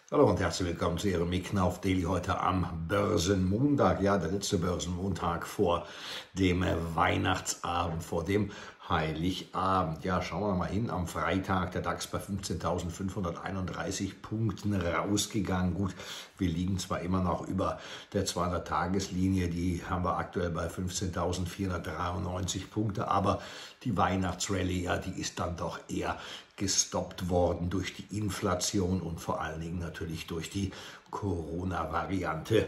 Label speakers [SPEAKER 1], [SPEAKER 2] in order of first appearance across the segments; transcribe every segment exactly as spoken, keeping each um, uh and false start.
[SPEAKER 1] Hallo und herzlich willkommen zu Ihrem Mick Knauff Daily heute am Börsenmontag. Ja, der letzte Börsenmontag vor dem Weihnachtsabend, vor dem Heiligabend. Ja, schauen wir mal hin. Am Freitag der DAX bei fünfzehntausendfünfhunderteinunddreißig Punkten rausgegangen. Gut, wir liegen zwar immer noch über der zweihundert-Tages-Linie, die haben wir aktuell bei fünfzehntausendvierhundertdreiundneunzig Punkte, aber die Weihnachtsrallye, ja, die ist dann doch eher gestoppt worden durch die Inflation und vor allen Dingen natürlich durch die Corona-Variante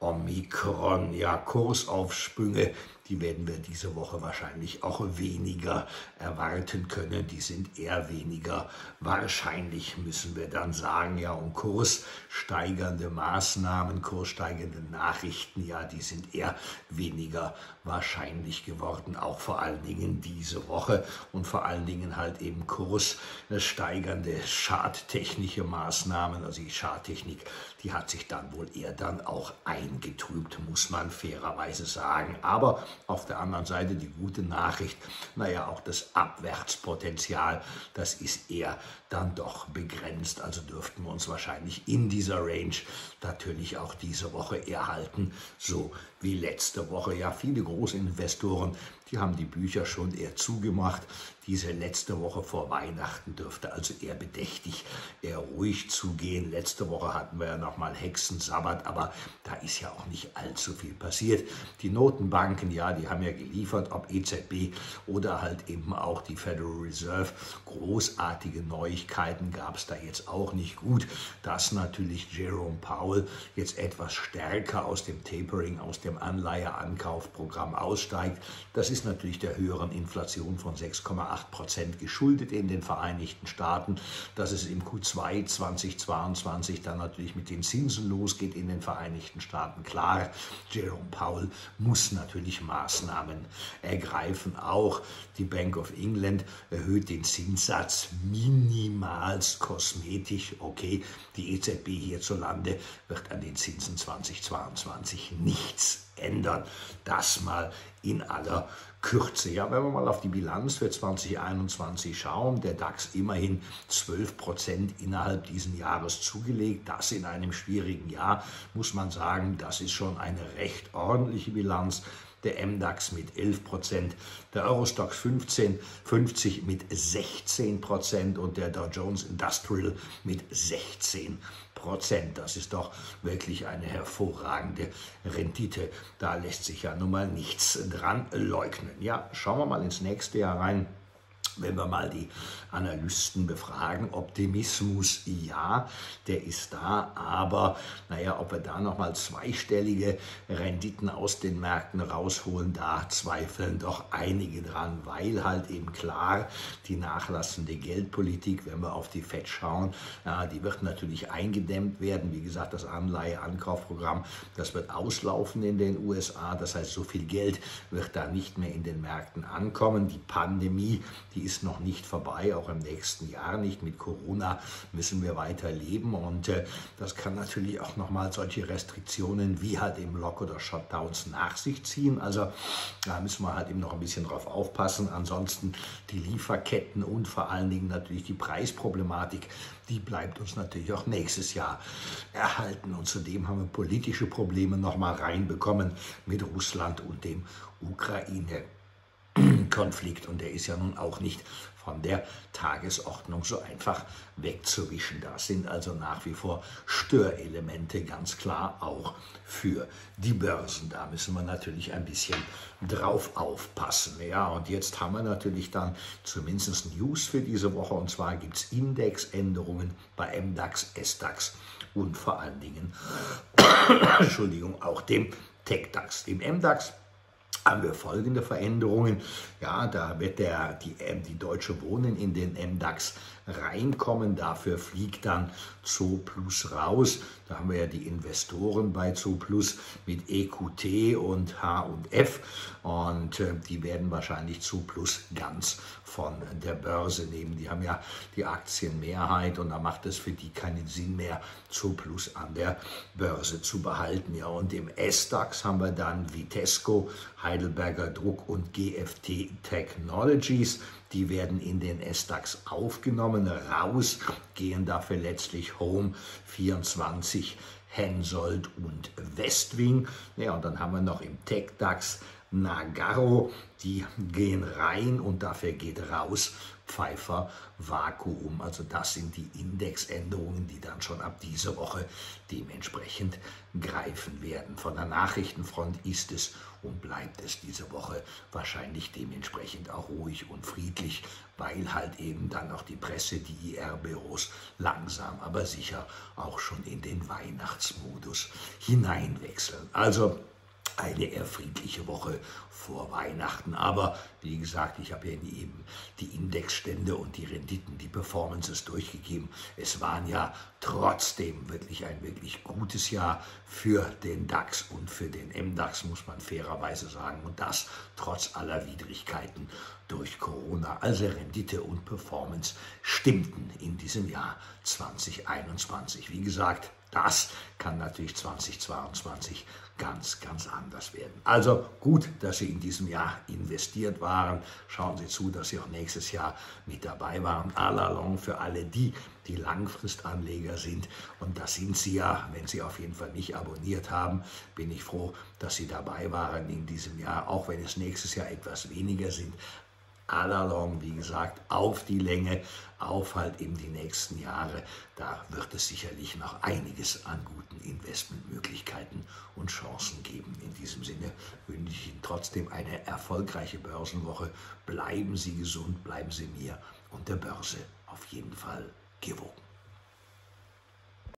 [SPEAKER 1] Omikron. Ja, Kursaufsprünge, die werden wir diese Woche wahrscheinlich auch weniger erwarten können. Die sind eher weniger wahrscheinlich, müssen wir dann sagen. Ja, und kurssteigernde Maßnahmen, kurssteigernde Nachrichten, ja, die sind eher weniger wahrscheinlich geworden, auch vor allen Dingen diese Woche und vor allen Dingen halt eben kurssteigernde charttechnische Maßnahmen. Also die Charttechnik, die hat sich dann wohl eher dann auch eingetrübt, muss man fairerweise sagen. Aber auf der anderen Seite die gute Nachricht, naja, auch das Abwärtspotenzial, das ist eher dann doch begrenzt. Also dürften wir uns wahrscheinlich in dieser Range natürlich auch diese Woche erhalten, so wie letzte Woche. Ja, viele Großinvestoren, die haben die Bücher schon eher zugemacht. Diese letzte Woche vor Weihnachten dürfte also eher bedächtig, eher ruhig zugehen. Letzte Woche hatten wir ja nochmal Hexensabbat, aber da ist ja auch nicht allzu viel passiert. Die Notenbanken, ja, die haben ja geliefert, ob E Z B oder halt eben auch die Federal Reserve. Großartige Neuigkeiten gab es da jetzt auch nicht. Gut, dass natürlich Jerome Powell jetzt etwas stärker aus dem Tapering, aus dem Anleiheankaufprogramm aussteigt. Das ist natürlich der höheren Inflation von sechs Komma acht Prozent geschuldet in den Vereinigten Staaten, dass es im Q zwei zweitausendzweiundzwanzig dann natürlich mit den Zinsen losgeht in den Vereinigten Staaten. Klar, Jerome Powell muss natürlich Maßnahmen ergreifen. Auch die Bank of England erhöht den Zinssatz minimalst kosmetisch. Okay, die E Z B hierzulande wird an den Zinsen zweitausendzweiundzwanzig nichts ändern. Das mal in aller Kürze. Ja, wenn wir mal auf die Bilanz für zweitausendeinundzwanzig schauen, der DAX immerhin zwölf Prozent innerhalb dieses Jahres zugelegt. Das in einem schwierigen Jahr, muss man sagen, das ist schon eine recht ordentliche Bilanz. Der M DAX mit elf Prozent, der Eurostoxx fünfzehn, fünfzig mit sechzehn Prozent und der Dow Jones Industrial mit sechzehn Prozent. Das ist doch wirklich eine hervorragende Rendite. Da lässt sich ja nun mal nichts dran leugnen. Ja, schauen wir mal ins nächste Jahr rein. Wenn wir mal die Analysten befragen, Optimismus, ja, der ist da, aber naja, ob wir da nochmal zweistellige Renditen aus den Märkten rausholen, da zweifeln doch einige dran, weil halt eben klar die nachlassende Geldpolitik, wenn wir auf die Fed schauen, ja, die wird natürlich eingedämmt werden. Wie gesagt, das Anleiheankaufprogramm, das wird auslaufen in den U S A, das heißt, so viel Geld wird da nicht mehr in den Märkten ankommen. Die Pandemie, die ist noch nicht vorbei, auch im nächsten Jahr nicht. Mit Corona müssen wir weiter leben und äh, das kann natürlich auch nochmal solche Restriktionen wie halt eben Lock- oder Shutdowns nach sich ziehen. Also da müssen wir halt eben noch ein bisschen drauf aufpassen. Ansonsten die Lieferketten und vor allen Dingen natürlich die Preisproblematik, die bleibt uns natürlich auch nächstes Jahr erhalten. Und zudem haben wir politische Probleme nochmal reinbekommen mit Russland und dem Ukraine Konflikt und der ist ja nun auch nicht von der Tagesordnung so einfach wegzuwischen. Das sind also nach wie vor Störelemente, ganz klar auch für die Börsen. Da müssen wir natürlich ein bisschen drauf aufpassen. Ja, und jetzt haben wir natürlich dann zumindest News für diese Woche und zwar gibt es Indexänderungen bei M DAX, S DAX und vor allen Dingen, Entschuldigung, auch dem Tech DAX. Im M DAX haben wir folgende Veränderungen. Ja, da wird der, die, die Deutsche Wohnen in den M DAX reinkommen. Dafür fliegt dann Zooplus raus. Da haben wir ja die Investoren bei Zooplus mit E Q T und H und F. Und äh, die werden wahrscheinlich Zooplus ganz von der Börse nehmen. Die haben ja die Aktienmehrheit und da macht es für die keinen Sinn mehr, Zooplus an der Börse zu behalten. Ja, und im S DAX haben wir dann Vitesco, Heidelberger Druck und G F T Technologies. Die werden in den S DAX aufgenommen. Raus gehen dafür letztlich Home vierundzwanzig, Hensoldt und Westwing. Ja, und dann haben wir noch im Tech DAX Nagarro, die gehen rein und dafür geht raus Pfeiffer Vakuum. Also das sind die Indexänderungen, die dann schon ab dieser Woche dementsprechend greifen werden. Von der Nachrichtenfront ist es und bleibt es diese Woche wahrscheinlich dementsprechend auch ruhig und friedlich, weil halt eben dann auch die Presse, die I R-Büros langsam aber sicher auch schon in den Weihnachtsmodus hineinwechseln. Also eine eher friedliche Woche vor Weihnachten. Aber wie gesagt, ich habe ja eben die Indexstände und die Renditen, die Performances durchgegeben. Es waren ja trotzdem wirklich ein wirklich gutes Jahr für den DAX und für den M DAX, muss man fairerweise sagen. Und das trotz aller Widrigkeiten durch Corona. Also Rendite und Performance stimmten in diesem Jahr zweitausendeinundzwanzig. Wie gesagt, das kann natürlich zweitausendzweiundzwanzig ganz, ganz anders werden. Also gut, dass Sie in diesem Jahr investiert waren. Schauen Sie zu, dass Sie auch nächstes Jahr mit dabei waren. À la longue für alle die, die Langfristanleger sind. Und das sind Sie ja, wenn Sie auf jeden Fall mich abonniert haben, bin ich froh, dass Sie dabei waren in diesem Jahr, auch wenn es nächstes Jahr etwas weniger sind. À la longue, wie gesagt, auf die Länge, auf halt eben die nächsten Jahre. Da wird es sicherlich noch einiges an guten Investmentmöglichkeiten und Chancen geben. In diesem Sinne wünsche ich Ihnen trotzdem eine erfolgreiche Börsenwoche. Bleiben Sie gesund, bleiben Sie mir und der Börse auf jeden Fall gewogen.